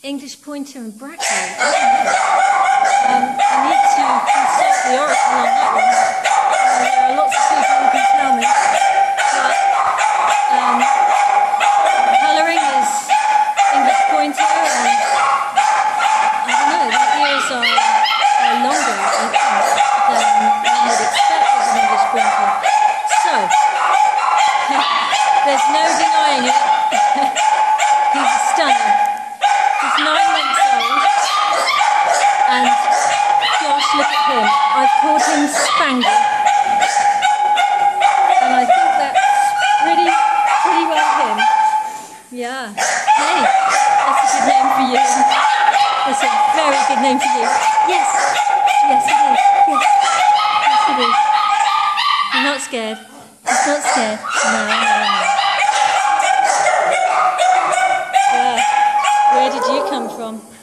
English Pointer and Brackley. I need to consult the oracle on that one. There are lots of people who can tell me. But colouring is English Pointer, and I don't know, the ears are longer, I think, than one would expect as an English Pointer. So, there's no denying it. He's a stunner. He's 9 months old, and gosh, look at him. I've called him Spangle, and I think that's pretty well him. Yeah. Hey, that's a good name for you. That's a very good name for you. Yes. Yes, it is. Yes. Yes, it is. You're not scared. He's not scared. No. Yeah. Where did you come from?